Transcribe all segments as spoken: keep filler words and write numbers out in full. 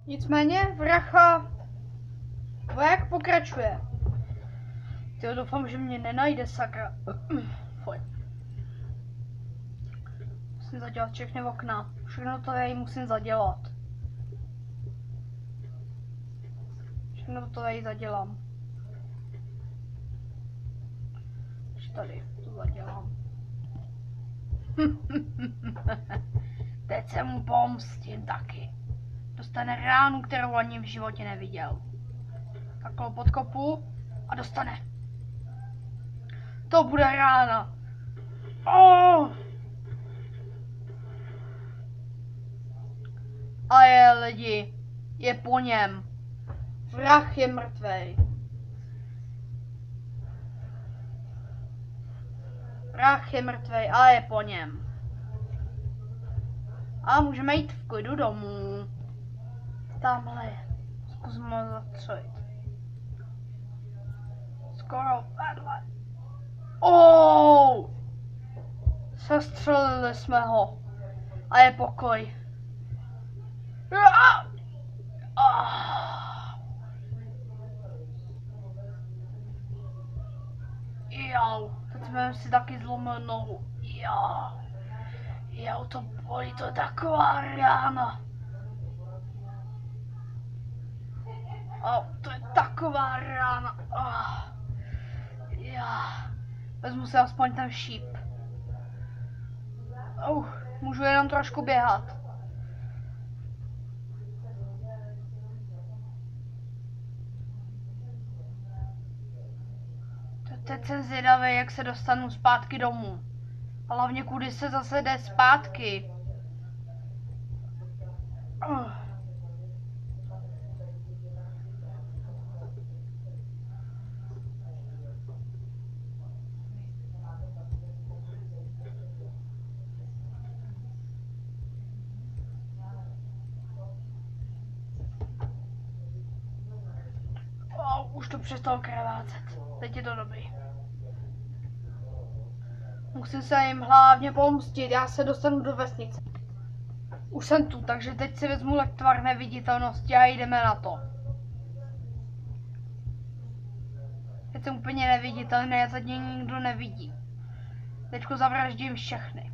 Nicméně vracha voják pokračuje. Tyjo, doufám, že mě nenajde, sakra. Fuj. Musím zadělat všechny okna. Všechno to já musím zadělat. Všechno to já zadělám. Ještě tady to zadělám. Teď se mu pomstím taky. Dostane ránu, kterou ani v životě neviděl. Takhle podkopu a dostane. To bude rána. Oh! A je lidi, je po něm. Vrah je mrtvej. Vrah je mrtvej a je po něm. A můžeme jít v klidu domů. Tamhle je. Zkusme zatřelit. Skoro vedle. Oh! Sestřelili jsme ho. A je pokoj. Jo, teď jsme si taky zlomil nohu. Jo. Jo, to bolí, to je taková rána. Oh, to je taková rána. Oh. Já. Vezmu si aspoň ten šíp. Uh, můžu jenom trošku běhat. Teď jsem zvědavý, jak se dostanu zpátky domů. A hlavně kudy se zase jde zpátky. Uh. Oh, už to přestalo krvácet. Teď je to dobrý. Musím se jim hlavně pomstit, já se dostanu do vesnice. Už jsem tu, takže teď si vezmu lektvar neviditelnosti a jdeme na to. Teď jsem úplně neviditelný a teď mě nikdo nevidí. Teďko zavraždím všechny.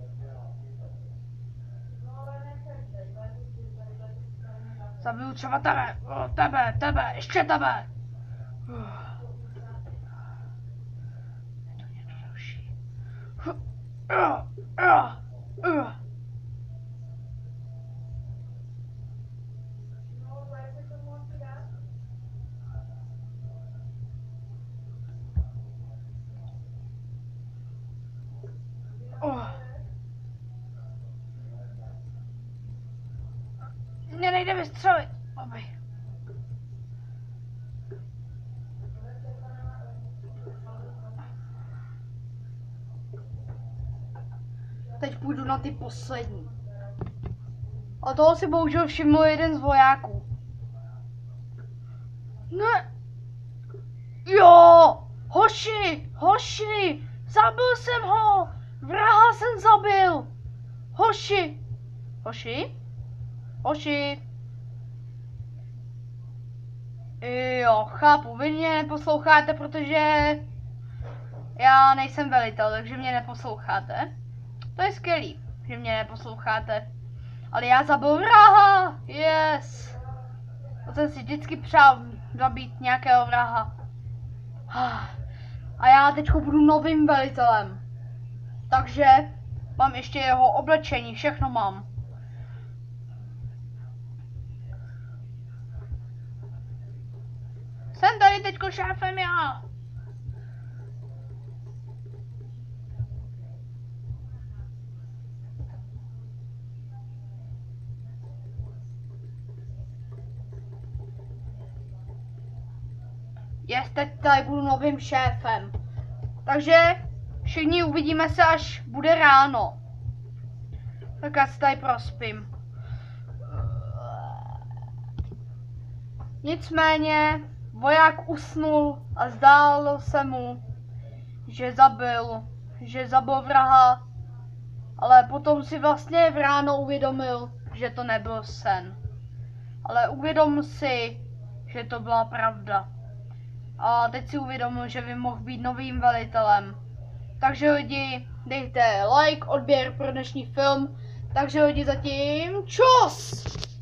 Zabiju třeba tebe, o, tebe, tebe, ještě tebe. Uh. Uh, uh, uh. Oh. Mě nejde vystřelit, aby. Teď půjdu na ty poslední. A toho si bohužel všiml jeden z vojáků. Ne. Jo, hoši, hoši, zabil jsem ho. Vraha jsem zabil. Hoši, hoši, hoši. Jo, chápu, vy mě neposloucháte, protože já nejsem velitel, takže mě neposloucháte. To je skvělý, že mě neposloucháte. Ale já zabil vraha! Yes! To jsem si vždycky přál zabít nějakého vraha. A já teď budu novým velitelem. Takže mám ještě jeho oblečení, všechno mám. Jsem tady teďko šéfem já. Jest, teď tady budu novým šéfem. Takže všichni uvidíme se, až bude ráno. Tak já si tady prospím. Nicméně voják usnul a zdálo se mu, že zabil, že zabil vraha, ale potom si vlastně v ráno uvědomil, že to nebyl sen. ale uvědom si, že to byla pravda. A teď si uvědomil, že by mohl být novým velitelem. Takže lidi, dejte like, odběr pro dnešní film. Takže lidi zatím čus!